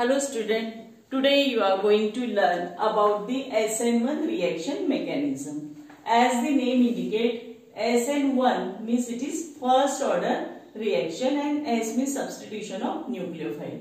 Hello student, today you are going to learn about the SN1 reaction mechanism. As the name indicate, SN1 means it is first order reaction and S means substitution of nucleophile.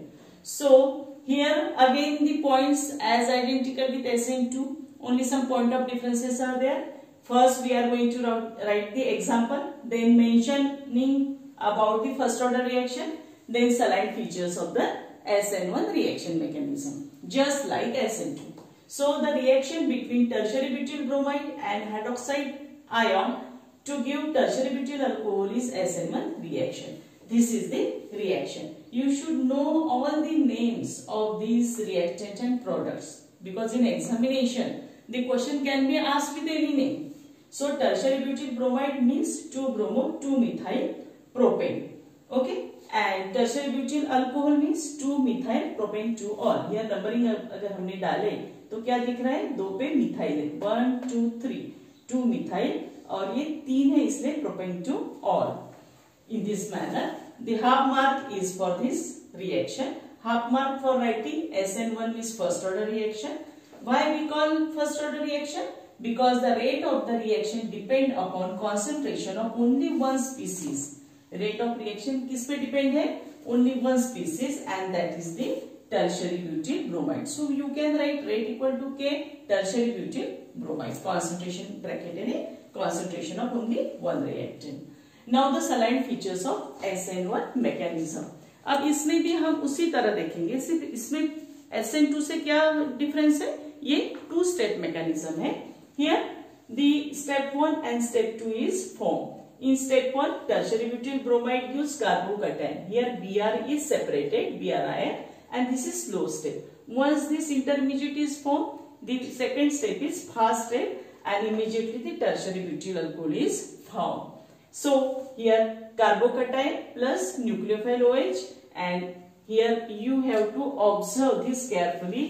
So here again the points as identical with SN2, only some point of differences are there. First we are going to write the example, then mentioning about the first order reaction, then saline features of the SN1 reaction mechanism, just like SN2. So the reaction between tertiary butyl bromide and hydroxide ion to give tertiary butyl alcohol is SN1 reaction. This is the reaction. You should know all the names of these reactant and products, because in examination the question can be asked with any name. So tertiary butyl bromide means 2-bromo 2-methyl propane. Okay. And tertiary butyl alcohol means 2-methyl propane 2-ol. Here numbering अगर हमने डाले तो क्या दिख रहा है? 2 पे methyl है, 1 2 3, 2 मिथाइल और ये 3 है इसलिए propane 2-ol. In this manner, the half mark is for this reaction. Half mark for writing SN1 is first order reaction. Why we call first order reaction? Because the rate of the reaction depend upon concentration of only one species. Rate of reaction किस पे depend है? Only one species and that is the tertiary butyl bromide. So you can write rate equal to K tertiary butyl bromide. Concentration bracket है, concentration of only one reactant. Now the saline features of SN1 mechanism. अब इसमें भी हम उसी तरह देखेंगे, सिर्फ इसमें SN2 से क्या डिफरेंस है? ये 2-step mechanism है. Here the step 1 and step 2 is formed. In step 1, tertiary butyl bromide gives carbocation. Here Br is separated, Bri, and this is slow step. Once this intermediate is formed, the second step is fast step, and immediately the tertiary butyl alcohol is formed. So here carbocation plus nucleophile OH, and here you have to observe this carefully.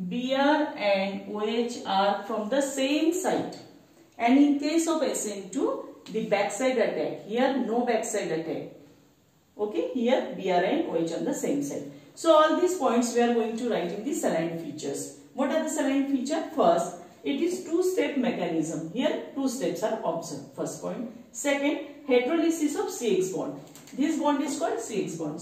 Br and OH are from the same site, and in case of SN2, the backside attack. Here no backside attack. Okay, here Br and OH on the same side. So all these points we are going to write in the saline features. What are the saline features? First, it is 2-step mechanism. Here 2 steps are observed. First point. Second, heterolysis of CX bond. This bond is called CX bond.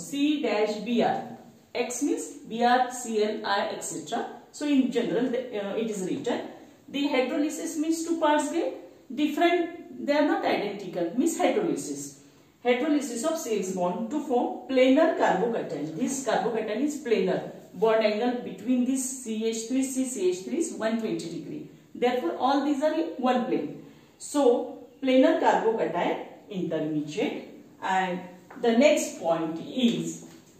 C-Br. X means Br, Cl, I, etc. So in general it is written. The heterolysis means 2 parts get different. They are not identical, means heterolysis. Heterolysis of CX bond to form planar carbocation. This carbocation is planar. Bond angle between this CH3, CH3 is 120 degree. Therefore, all these are in one plane. So, planar carbocation intermediate. And the next point is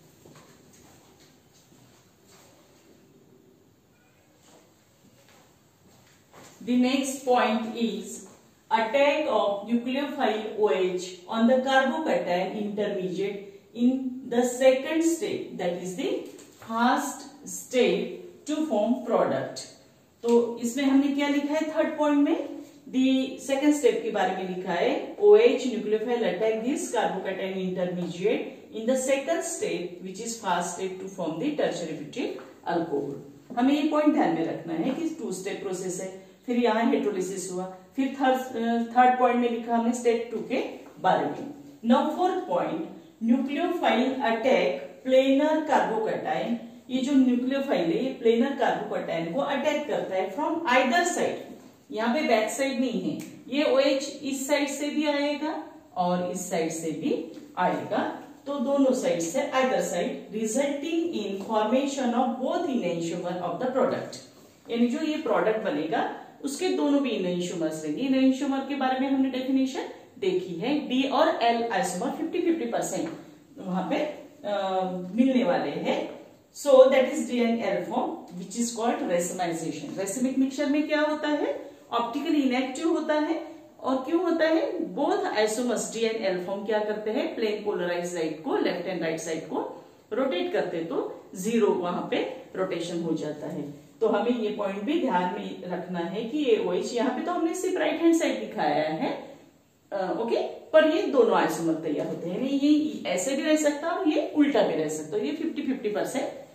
attack of nucleophile OH on the carbocation intermediate in the second step, that is the fast step to form product. तो इसमें हमने क्या लिखा है? Third point में the second step के बारे में लिखा है OH nucleophile attack this carbocation intermediate in the second step which is fast step to form the tertiary butyl alcohol. हमें ये पॉइंट ध्यान में रखना है कि 2-step प्रोसेस है. फिर यहाँ हेटेरोलिसिस हुआ, फिर थर्ड पॉइंट में लिखा हमने स्टेप 2 के बारे में. Now fourth point, nucleophile attack planar carbocation. ये जो न्यूक्लियोफाइल है ये प्लेनर कार्बोकैटायन को अटैक करता है फ्रॉम आइदर साइड. यहाँ पे बैक साइड नहीं है, ये OH इस साइड से भी आएगा और इस साइड से भी आएगा. तो दोनों साइड से either side resulting in formation of both enantiomer of the product. यानी जो ये प्रोडक्ट बनेगा उसके दोनों भी इनएंशियोमर्स रहेंगे. इनएंशियोमर के बारे में हमने डेफिनेशन देखी है. D और L आइसोमर 50-50% वहां पे मिलने वाले हैं. So that is D and L form which is called racemization. Racemic mixture में क्या होता है? ऑप्टिकली इनएक्टिव होता है. और क्यों होता है? Both isomers D and L form क्या करते हैं? प्लेन पोलराइज साइड को, लेफ्ट एंड राइट साइड को रोटेट करते तो 0 वहां पे रोटेशन हो जाता है. तो हमें ये पॉइंट भी ध्यान में रखना है कि ये OH यहाँ पे तो हमने सिर्फ राइट हैंड साइड दिखाया है, ओके, पर ये दोनों आइसोमर तैयार होते हैं. ये ऐसे भी रह सकता है और ये उल्टा भी रह सकता है. ये 50-50%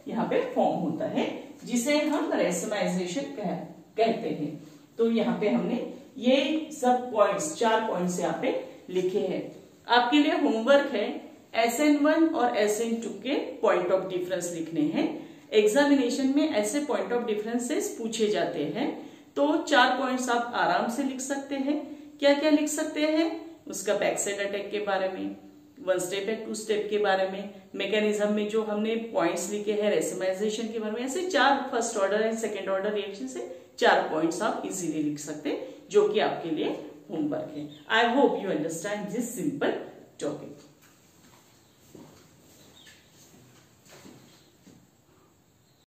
यहाँ पे फॉर्म होता है, जिसे हम रेशमाइजेशन कहते हैं। तो यहाँ पे हमने ये सब पॉइंट्स, 4 पॉइंट्स यहाँ पे लिखे हैं। आपके लिए होमवर्क है SN1 और SN2 के पॉइंट ऑफ डिफरेंस लिखने हैं। एग्जामिनेशन में ऐसे पॉइंट ऑफ डिफरेंसेस पूछे जाते हैं, तो 4 पॉइंट्स आप आराम से लिख सकते हैं। क्या क्या लिख सकते हैं? उसका बैक साइड अटैक के बारे में, 1 स्टेप है 2 स्टेप के बारे में, मैकेनिज्म में जो हमने पॉइंट्स लिखे हैं रेशमाइजेशन के बारे में, ऐसे 4 first order and second order reaction से 4 पॉइंट्स आप इजीली लिख सकते हैं, जो कि आपके लिए होमवर्क है। I hope you understand this simple topic.